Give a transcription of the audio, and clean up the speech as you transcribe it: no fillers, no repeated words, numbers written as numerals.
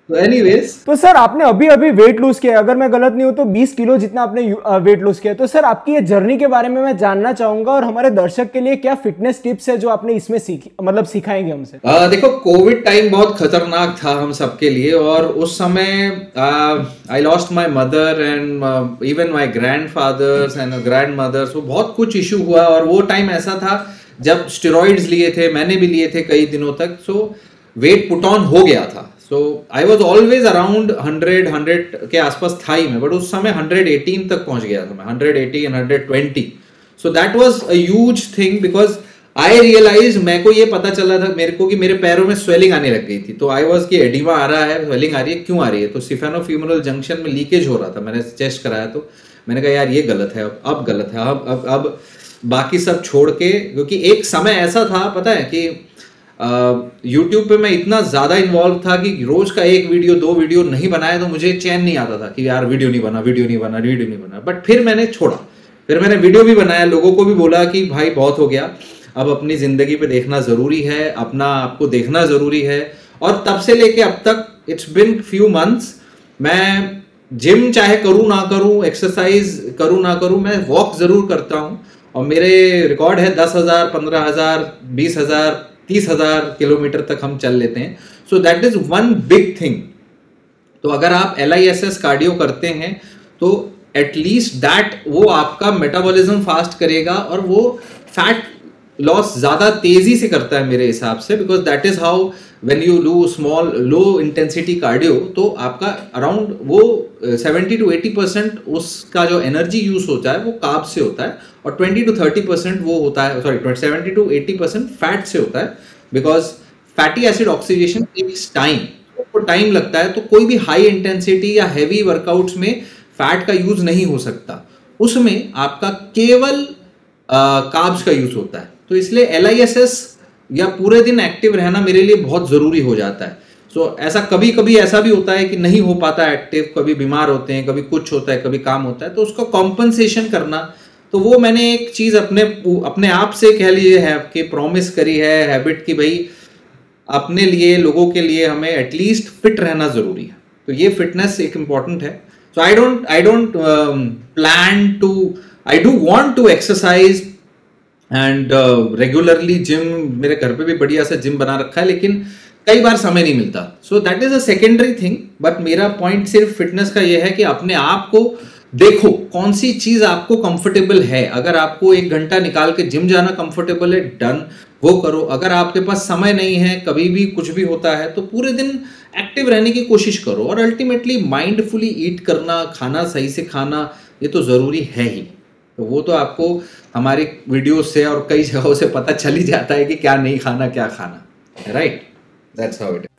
तो एनीवेज, तो सर आपने अभी अभी वेट लूज किया, अगर मैं गलत नहीं हूं तो 20 किलो जितना आपने वेट लूज किया। तो सर आपकी ये जर्नी के बारे में मैं जानना चाहूंगा, और हमारे दर्शक के लिए क्या फिटनेस टिप्स है जो आपने इसमें सीखी, मतलब सिखाएंगे हमसे। देखो, कोविड टाइम बहुत खतरनाक था हम सबके लिए, और उस समय I lost my mother and even my grandfathers and grandmothers, वो बहुत कुछ इशू हुआ। और वो टाइम ऐसा था जब स्टेरॉइड्स लिए थे, मैंने भी लिए थे कई दिनों तक, सो वेट पुट ऑन हो गया था। So I was always around 100 के आसपास था ही मैं, बट उस समय 118 तक पहुंच गया था मैं, 180 and 120। So that was a huge thing, because I realize, मेरे को ये पता चला था मेरे को कि मेरे पैरों में स्वेलिंग आने लग गई थी। तो आई वॉज कि एडिमा आ रहा है, स्वेलिंग आ रही है, क्यों आ रही है? तो सिफेनोफीमोरल जंक्शन में लीकेज हो रहा था, मैंने टेस्ट कराया। तो मैंने कहा यार ये गलत है, अब गलत है, अब बाकी सब छोड़ के, क्योंकि एक समय ऐसा था पता है कि यूट्यूब पे मैं इतना ज्यादा इन्वॉल्व था कि रोज का एक वीडियो, 2 वीडियो नहीं बनाया तो मुझे चैन नहीं आता था कि यार वीडियो नहीं बना, वीडियो नहीं बना, वीडियो नहीं बना। बट फिर मैंने छोड़ा, फिर मैंने वीडियो भी बनाया, लोगों को भी बोला कि भाई बहुत हो गया, अब अपनी जिंदगी पे देखना जरूरी है, अपना आपको देखना जरूरी है। और तब से लेके अब तक इट्स बिन फ्यू मंथ्स, मैं जिम चाहे करूं ना करूं, एक्सरसाइज करूं ना करूं, मैं वॉक जरूर करता हूं। और मेरे रिकॉर्ड है 10,000, 15,000, 20,000, 30,000 किलोमीटर तक हम चल लेते हैं। So that is one big thing. तो अगर आप LISS कार्डियो करते हैं तो एटलीस्ट दैट, वो आपका मेटाबॉलिज्म फास्ट करेगा, और वो फैट लॉस ज्यादा तेजी से करता है मेरे हिसाब से, because that is how when you do small low intensity cardio, तो आपका अराउंड वो 70 to 80% उसका जो एनर्जी यूज होता है वो कार्ब से होता है, और 20 to 30% वो होता है, सॉरी 70 to 80% फैट से होता है, because fatty acid oxidation takes time, को टाइम लगता है। तो कोई भी हाई इंटेंसिटी या हैवी वर्कआउट्स में फैट का यूज नहीं हो सकता, उसमें आपका केवल कार्ब्स का यूज होता है। तो इसलिए LISS या पूरे दिन एक्टिव रहना मेरे लिए बहुत जरूरी हो जाता है। सो ऐसा कभी कभी ऐसा भी होता है कि नहीं हो पाता एक्टिव, कभी बीमार होते हैं, कभी कुछ होता है, कभी काम होता है, तो उसका कॉम्पनसेशन करना, तो वो मैंने एक चीज अपने आप से कह लीजिए है कि प्रॉमिस करी है, हैबिट की, भाई अपने लिए, लोगों के लिए हमें एटलीस्ट फिट रहना जरूरी है। तो ये फिटनेस एक इंपॉर्टेंट है। So I don't plan to, I do want to exercise and regularly gym, मेरे घर पे भी बढ़िया सा जिम बना रखा है, लेकिन कई बार समय नहीं मिलता। So that is a secondary thing. But मेरा पॉइंट सिर्फ फिटनेस का ये है कि अपने आप को देखो, कौन सी चीज आपको कंफर्टेबल है। अगर आपको 1 घंटा निकाल के जिम जाना कंफर्टेबल है, डन, वो करो। अगर आपके पास समय नहीं है, कभी भी कुछ भी होता है, तो पूरे दिन एक्टिव रहने की कोशिश करो। और अल्टीमेटली माइंडफुली ईट करना, खाना सही से खाना, ये तो जरूरी है ही। तो वो तो आपको हमारी वीडियो से और कई जगहों से पता चल ही जाता है कि क्या नहीं खाना, क्या खाना, राइट? That's how it.